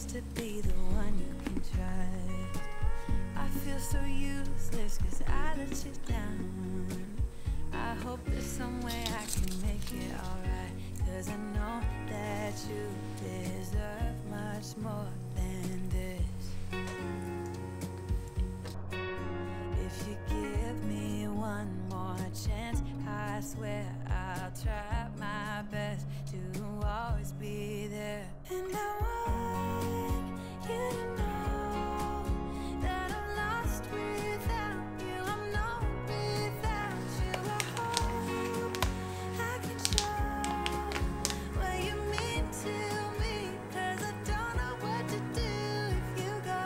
to be the one you can trust. I feel so useless 'cause I let you down. I hope there's some way I can make it alright, 'cause I know that you deserve much more than this. If you give me one more chance, I swear I'll try my best to always be there. And I want you to know that I'm lost without you. I'm no without you. I hope I can show what you mean to me, 'cause I don't know what to do if you go.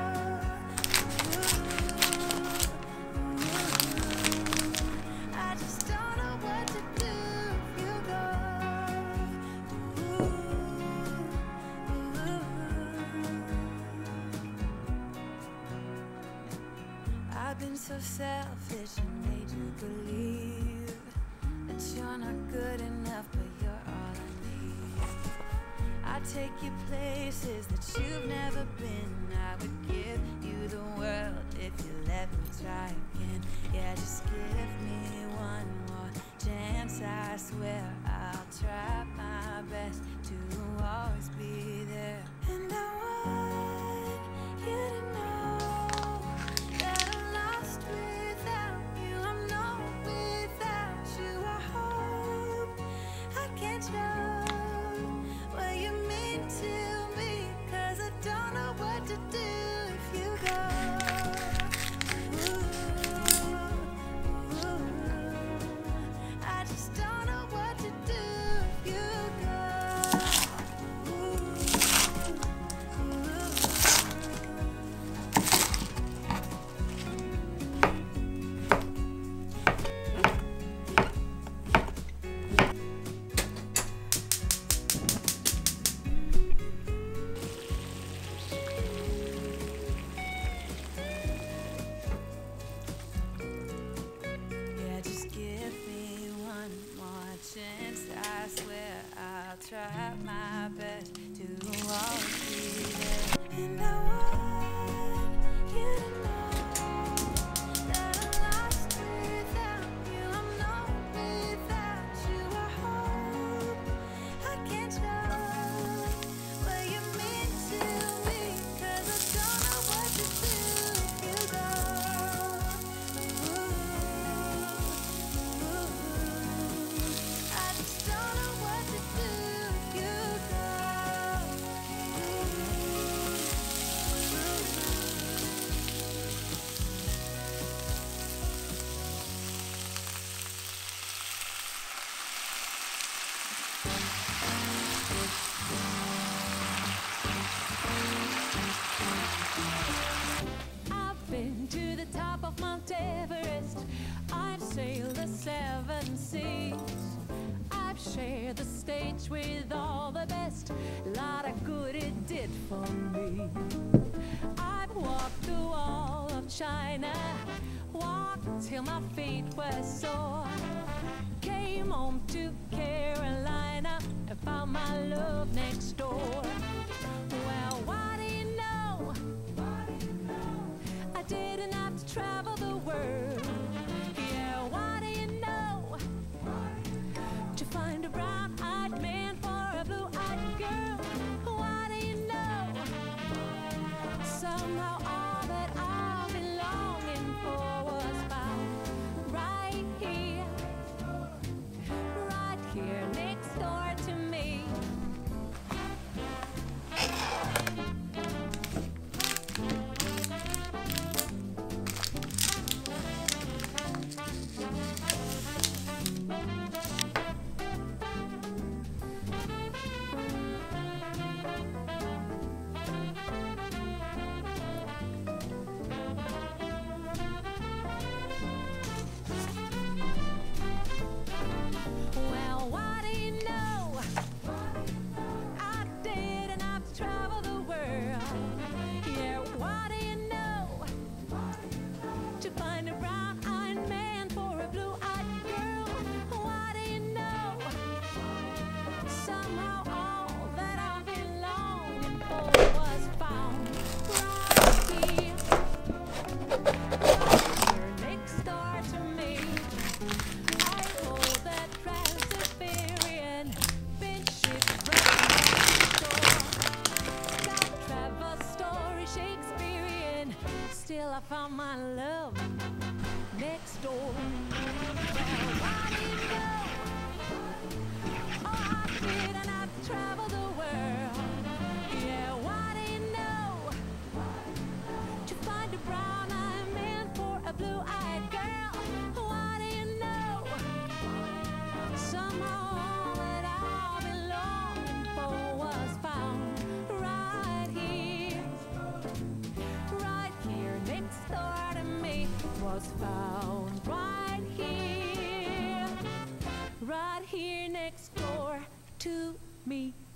I just don't know what to do if you go. I've been so selfish and made you believe that you're not good enough, but you're all I need. I take you places that you've never been. I would give you the world if you let me try again. Yeah, just give me one more chance. I swear I'll try my best to always be there. And I want you to know that I'm lost without you. I'm no without you. I hope I can show what you mean to me, 'cause I don't know what to do if you go. I just don't know what to do if you go. Yeah, just give me one more chance. I swear I'll try my best to always be there. And I want you to know that I'm lost without you. I'm no without you. I hope I can show what you mean to me, 'cause I don't know what to do if you go. I just don't know what to do if you go. I've been to the top of Mount Everest. I've sailed the 7 seas. I've shared the stage with all the best. Lot of good it did for me. I've walked the wall of China, walked till my feet were sore. Came home to Carolina and found my love next door. Well, what do you know? I didn't have to travel the world. Yeah, what do you know? To find a brown-eyed man for a blue-eyed girl. What do you know? Somehow all that I've been longing for was found right here next door to found my love next door. Well, why do you know? Oh, I did, and I've traveled the world. Yeah, why do you know? To find a brown-eyed man for a blue-eyed girl. Why do you know? Somehow all that I've been longing for was found right here next door to me. Was found right here next door to me.